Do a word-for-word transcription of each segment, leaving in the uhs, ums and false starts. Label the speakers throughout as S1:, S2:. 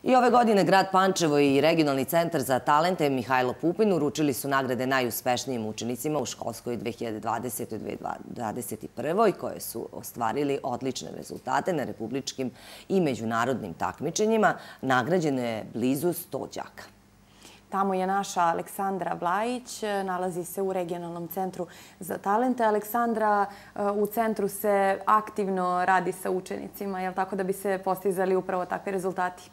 S1: I ove godine grad Pančevo i Regionalni centar za talente Mihajlo Pupin uručili su nagrade najuspešnijim učenicima u školskoj dve hiljade dvadesete. dve hiljade dvadeset prve. koje su ostvarili odlične rezultate na republičkim i međunarodnim takmičenjima. Nagrađeno je blizu sto đaka.
S2: Tamo je naša Aleksandra Blajić, nalazi se u Regionalnom centru za talente. Aleksandra, u centru se aktivno radi sa učenicima, je li tako, da bi se postizali upravo takvi rezultati?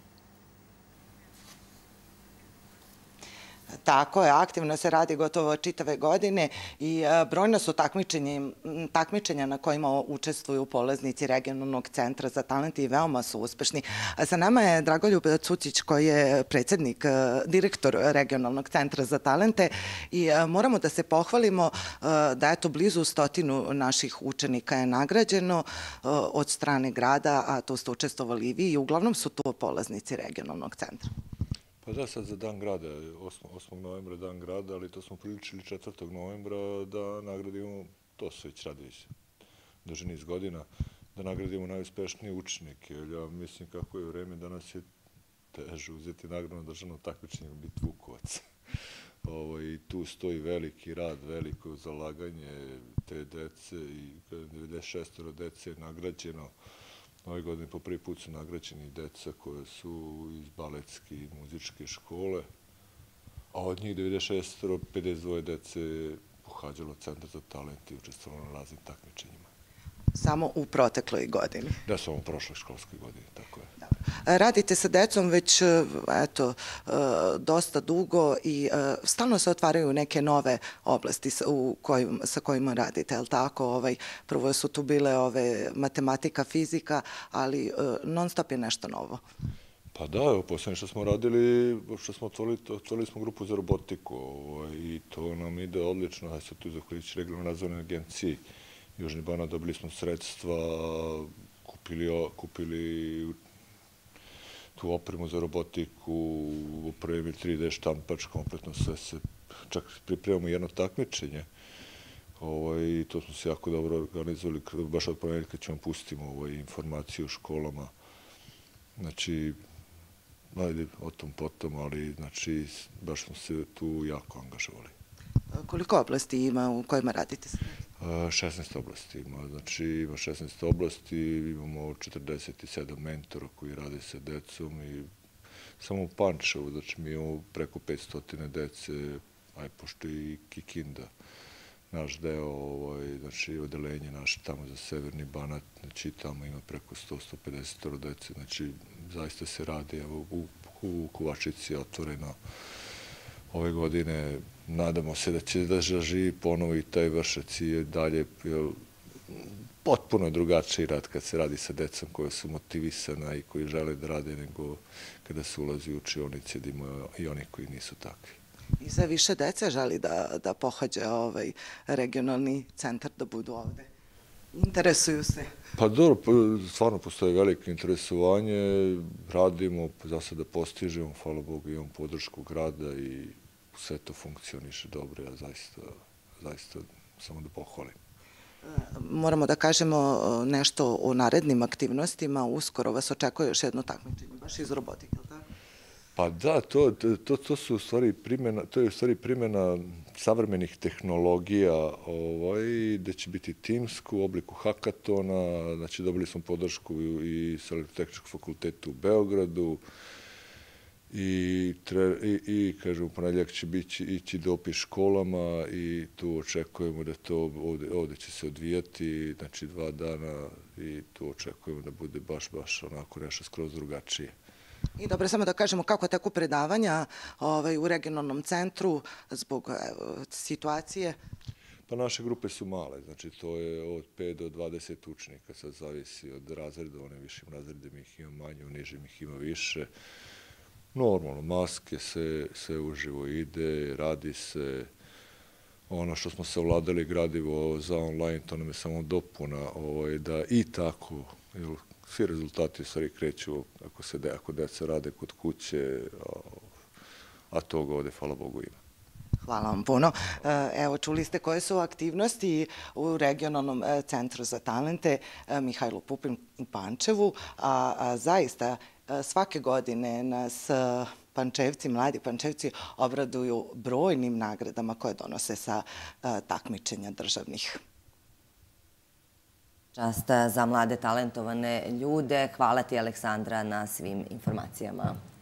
S3: Tako je, aktivno se radi gotovo čitave godine i brojna su takmičenja na kojima učestvuju polaznici Regionalnog centra za talente i veoma su uspešni. Sa nama je Dragoljub Cucić koji je predsjednik, direktor Regionalnog centra za talente i moramo da se pohvalimo da je to blizu stotinu naših učenika je nagrađeno od strane grada, a to ste učestvovali i vi i uglavnom su to polaznici Regionalnog centra.
S4: Pa da, sad za dan grada, osmog novembra dan grada, ali to smo priličili četvrtog novembra da nagradimo, to se već radi već duži niz godina, da nagradimo najuspešnije učenike. Ja mislim kako je vreme, danas je teže uzeti nagradu na državnom takmičenju, biti Vukovac. I tu stoji veliki rad, veliko zalaganje te dece i devedeset šest dece je nagrađeno. Ove godine po prvi put su nagrađeni deca koje su iz baletske i muzičke škole, a od njih devedeset šest pedeset dvoje dece je pohađalo Centar za talente i učestvovalo na raznim takmičenjima.
S3: Samo u protekloj godini?
S4: Da, samo u prošloj školskoj godini, tako je.
S3: Radite sa decom već, eto, dosta dugo i stalno se otvaraju neke nove oblasti sa kojima radite, je li tako? Prvo su tu bile matematika, fizika, ali non stop je nešto novo.
S4: Pa da, evo, posljednje što smo radili, što smo otvorili smo grupu za robotiku i to nam ide odlično, a sad tu zahvaljujući Regionalnoj razvojnoj agenciji Južni Banat dobili smo sredstva, kupili tu opremu za robotiku, opremi tri de štampač, kompletno sve se, čak pripremamo jedno takmičenje i to smo se jako dobro organizovali, baš od ponedjeljka ćemo pustimo informacije u školama. Znači, ajde o tom potom, ali znači baš smo se tu jako angažovali.
S3: Koliko oblasti ima u kojima radite se?
S4: šesnaest oblasti ima, znači ima šesnaest oblasti, imamo četrdeset sedam mentora koji rade sa decom i samo u Pančevu, znači mi imamo preko petsto dece, aj pošto i Kikinda, naš deo, znači odelenje naše tamo za Severni Banat, znači tamo ima preko sto do sto pedeset dece, znači zaista se radi, evo u Kovačici je otvoreno ove godine. Nadamo se da će da živi ponovo i taj Vršac i dalje potpuno drugačiji rad kad se radi sa decom koja su motivisana i koji žele da rade nego kada se ulazi u učionice da ima i oni koji nisu takvi.
S3: I sve više dece želi da pohađe ovaj regionalni centar, da budu ovde. Interesuju se?
S4: Pa dobro, stvarno postoje veliko interesovanje, radimo, za sada postižemo, hvala Bogu, imamo podršku grada i sve to funkcioniše dobro, ja zaista samo da pohvalim.
S3: Moramo da kažemo nešto o narednim aktivnostima. Uskoro vas očekuje još jedno takmičenje, baš iz robotike, je li tako?
S4: Pa da, to su u stvari primjena, to je u stvari primjena savremenih tehnologija, gde će biti timsko u obliku hakatona, znači dobili smo podršku i sa Elektrotehničkog fakulteta u Beogradu, i, kažem, u ponedjeljak će ići dopis školama i tu očekujemo da to ovde će se odvijati, znači dva dana i tu očekujemo da bude baš, baš onako nešto skroz drugačije.
S3: I dobro, samo da kažemo kako teku predavanja u regionalnom centru zbog situacije.
S4: Pa naše grupe su male, znači to je od pet do dvadeset učenika, sad zavisi od razreda, one višim razredima ih ima manje, u nižim ih ima više. Normalno, maske, sve uživo ide, radi se. Ono što smo savladali gradivo za online, to nam je samo dopuna da i tako, svi rezultati u stvari kreću ako deca rade kod kuće, a toga ovde, hvala Bogu, ima.
S3: Hvala vam puno. Evo, čuli ste koje su aktivnosti u Regionalnom centru za talente Mihajlo Pupin u Pančevu, a zaista svake godine nas Pančevci, mladi Pančevci obraduju brojnim nagradama koje donose sa takmičenja državnih.
S1: Čast za mlade talentovane ljude. Hvala ti, Aleksandra, na svim informacijama.